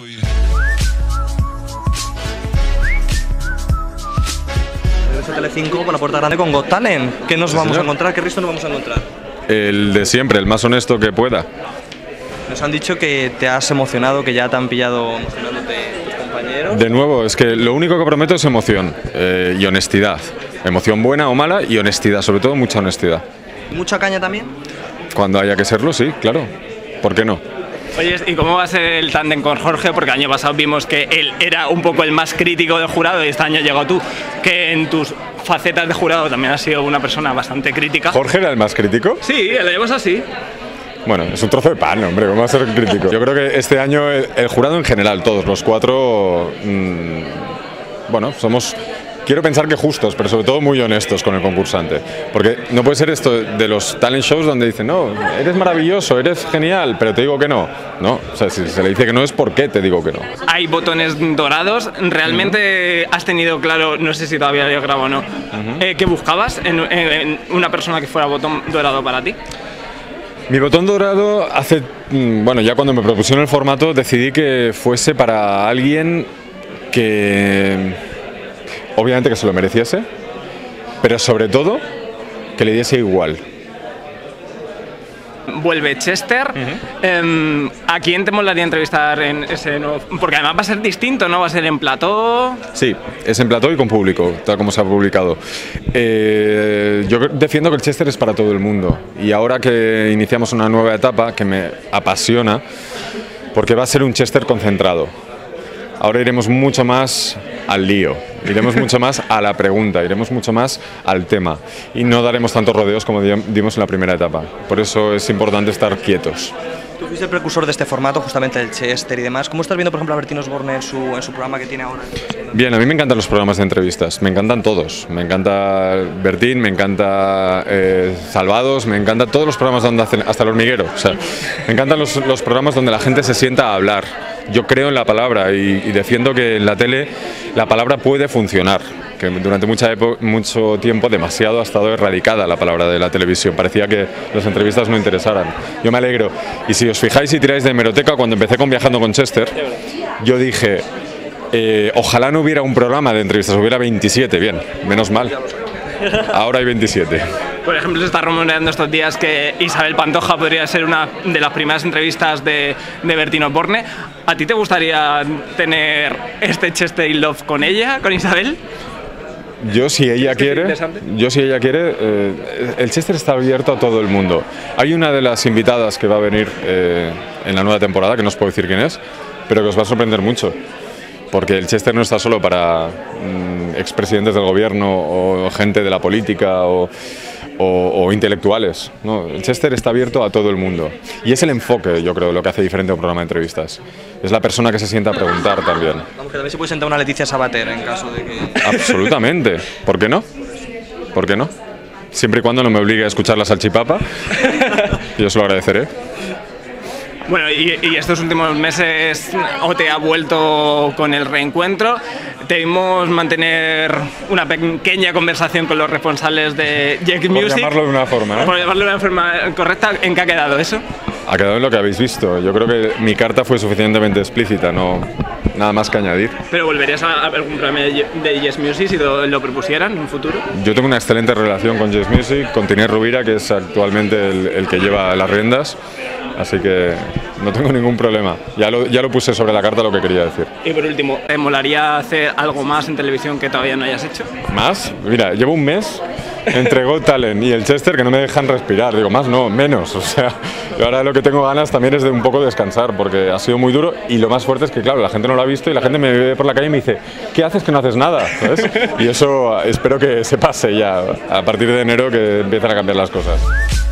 Telecinco con la puerta grande con Got Talent. ¿Qué nos vamos a encontrar? ¿Qué resto nos vamos a encontrar? El de siempre, el más honesto que pueda. Nos han dicho que te has emocionado, que ya te han pillado emocionándote tus compañeros. De nuevo, es que lo único que prometo es emoción y honestidad. Emoción buena o mala y honestidad, sobre todo mucha honestidad. ¿Mucha caña también? Cuando haya que serlo, sí, claro. ¿Por qué no? Oye, ¿y cómo va a ser el tándem con Jorge? Porque el año pasado vimos que él era un poco el más crítico del jurado y este año llegó tú, que en tus facetas de jurado también has sido una persona bastante crítica. ¿Jorge era el más crítico? Sí, lo llevas así. Bueno, es un trozo de pan, hombre, ¿cómo va a ser crítico? Yo creo que este año el jurado en general, todos los cuatro, bueno, somos... Quiero pensar que justos, pero sobre todo muy honestos con el concursante. Porque no puede ser esto de los talent shows donde dicen, no, eres maravilloso, eres genial, pero te digo que no. No, o sea, si se le dice que no es ¿por qué te digo que no? Hay botones dorados. ¿Realmente has tenido claro, no sé si todavía lo grabo o no, qué buscabas en una persona que fuera botón dorado para ti? Mi botón dorado bueno, ya cuando me propusieron el formato decidí que fuese para alguien que... Obviamente que se lo mereciese, pero sobre todo que le diese igual. Vuelve Chester. ¿A quién te molaría entrevistar en ese nuevo? Porque además va a ser distinto, ¿no? Va a ser en plató. Sí, es en plató y con público, tal como se ha publicado. Yo defiendo que el Chester es para todo el mundo. Y ahora que iniciamos una nueva etapa que me apasiona, porque va a ser un Chester concentrado. Ahora iremos mucho más al lío, iremos mucho más a la pregunta, iremos mucho más al tema y no daremos tantos rodeos como dimos en la primera etapa. Por eso es importante estar quietos. Tú fuiste el precursor de este formato, justamente el Chester y demás. ¿Cómo estás viendo, por ejemplo, a Bertín Osborne en su programa que tiene ahora? Bien, a mí me encantan los programas de entrevistas, me encantan todos. Me encanta Bertín, me encanta Salvados, me encantan todos los programas donde hacen, hasta El Hormiguero. O sea, me encantan los programas donde la gente se sienta a hablar. Yo creo en la palabra y defiendo que en la tele la palabra puede funcionar, que durante mucho tiempo demasiado ha estado erradicada la palabra de la televisión, parecía que las entrevistas no interesaran. Yo me alegro, y si os fijáis y tiráis de hemeroteca, cuando empecé con Viajando con Chester, yo dije, ojalá no hubiera un programa de entrevistas, hubiera 27, bien, menos mal, ahora hay 27. Por ejemplo, se está rumoreando estos días que Isabel Pantoja podría ser una de las primeras entrevistas de Bertín Osborne. ¿A ti te gustaría tener este Chester in Love con ella, con Isabel? Yo si ella quiere, el Chester está abierto a todo el mundo. Hay una de las invitadas que va a venir en la nueva temporada, que no os puedo decir quién es, pero que os va a sorprender mucho. Porque el Chester no está solo para expresidentes del gobierno o gente de la política o intelectuales, ¿no? El Chester está abierto a todo el mundo y es el enfoque, yo creo, lo que hace diferente a un programa de entrevistas. Es la persona que se sienta a preguntar también. Vamos, que también se puede sentar una Leticia Sabater en caso de que... Absolutamente. ¿Por qué no? ¿Por qué no? Siempre y cuando no me obligue a escuchar la salchipapa, yo se lo agradeceré. Bueno, y estos últimos meses OT ha vuelto con el reencuentro. Debimos mantener una pequeña conversación con los responsables de Yes Music. Por llamarlo de una forma, ¿eh? Por llamarlo de una forma correcta. ¿En qué ha quedado eso? Ha quedado en lo que habéis visto. Yo creo que mi carta fue suficientemente explícita, no nada más que añadir. ¿Pero volverías a algún programa de Yes Music si lo propusieran en un futuro? Yo tengo una excelente relación con Yes Music, con Tiner Rubira, que es actualmente el que lleva las riendas. Así que no tengo ningún problema. Ya lo puse sobre la carta lo que quería decir. Y por último, ¿te molaría hacer algo más en televisión que todavía no hayas hecho? ¿Más? Mira, llevo un mes entre Got Talent y el Chester que no me dejan respirar. Digo, más no, menos. O sea, yo ahora lo que tengo ganas también es de un poco descansar porque ha sido muy duro y lo más fuerte es que, claro, la gente no lo ha visto y la gente me ve por la calle y me dice, ¿qué haces que no haces nada? ¿Sabes? Y eso espero que se pase ya a partir de enero, que empiezan a cambiar las cosas.